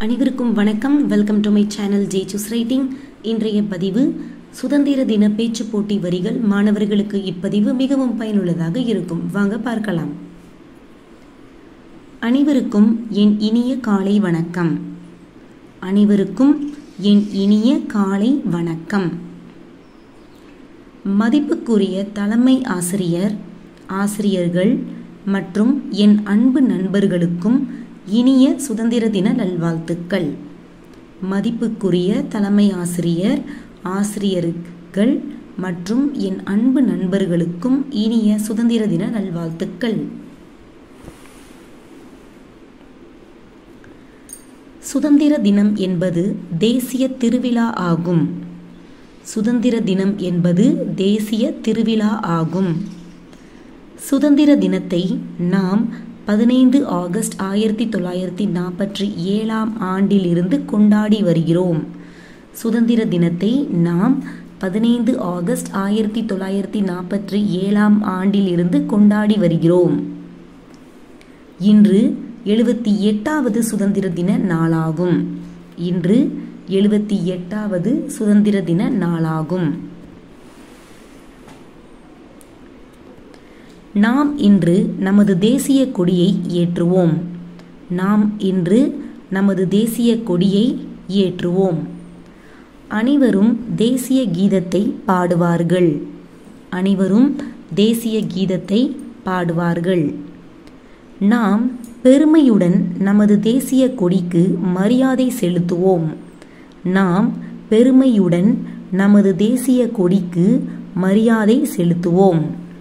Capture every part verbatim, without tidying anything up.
அனைவருக்கும் வணக்கம். Welcome to my channel Jesus writing. இன்றைய பதிவு சுதந்திர தின பேச்சு போட்டி வரிகள். மாணவர்களுக்கு இப்பதிவு மிகவும் பயனுள்ளதாக இருக்கும். வாங்க பார்க்கலாம். அனைவருக்கும் என் இனிய காலை வணக்கம். அனைவருக்கும் என் இனிய காலை வணக்கம். மதிப்புக்குரிய தலைமை ஆசிரியர், ஆசிரியர்கள் மற்றும் என் அன்பு நண்பர்களுக்கும் இனிய சுதந்திர தின நல்வாழ்த்துக்கள். மதிப்புக்குரிய தலைமை ஆசிரியர், ஆசிரியர்கள் மற்றும் என் அன்பு நண்பர்களுக்கும் இனிய சுதந்திர தின நல்வாழ்த்துக்கள். சுதந்திர தினம் என்பது தேசிய திருவிழா ஆகும். சுதந்திர தினம் என்பது தேசிய திருவிழா ஆகும். சுதந்திர தினத்தை நாம் பதினைந்து ஆகஸ்ட் ஆயிரத்தி தொள்ளாயிரத்தி நாற்பத்தி ஏழாம் ஆண்டிலிருந்து கொண்டாடி வருகிறோம். சுதந்திர தினத்தை நாம் பதினைந்து ஆகஸ்ட் ஆயிரத்தி தொள்ளாயிரத்தி நாற்பத்தி ஏழாம் ஆண்டிலிருந்து கொண்டாடி வருகிறோம். இன்று எழுபத்தி எட்டாவது சுதந்திர தின நாளாகும். இன்று எழுபத்தி எட்டாவது சுதந்திர தின நாளாகும். நாம் இன்று நமது தேசிய கொடியை ஏற்றுவோம். நாம் இன்று நமது தேசிய கொடியை ஏற்றுவோம். அனைவரும் தேசிய கீதத்தை பாடுவார்கள். அனைவரும் தேசிய கீதத்தை பாடுவார்கள். நாம் பெருமையுடன் நமது தேசிய கொடிக்கு மரியாதை செலுத்துவோம். நாம் பெருமையுடன் நமது தேசிய கொடிக்கு மரியாதை செலுத்துவோம்.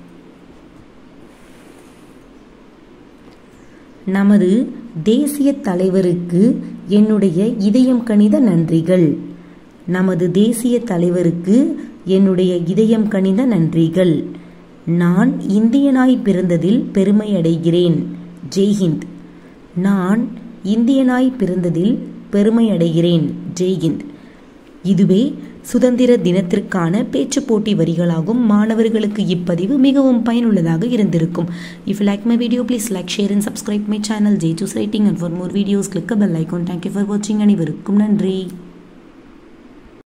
நமது தேசிய தலைவருக்கு என்னுடைய இதயம் கனிந்த நன்றிகள். நமது தேசிய தலைவருக்கு என்னுடைய இதயம் கனிந்த நன்றிகள். நான் இந்தியனாய் பிறந்ததில் பெருமை அடைகிறேன். ஜெய்ஹிந்த். நான் இந்தியனாய் பிறந்ததில் பெருமை அடைகிறேன். ஜெய்ஹிந்த். இதுவே சுதந்திர தினத்திற்கான பேச்சு போட்டி வரிகளாகும். மாணவர்களுக்கு இப்பதிவு மிகவும் பயனுள்ளதாக இருந்திருக்கும். If you like my video, please like, share and subscribe my channel J Choose Writing, and for more videos click the bell icon. Thank you for watching. அனைவருக்கும் நன்றி.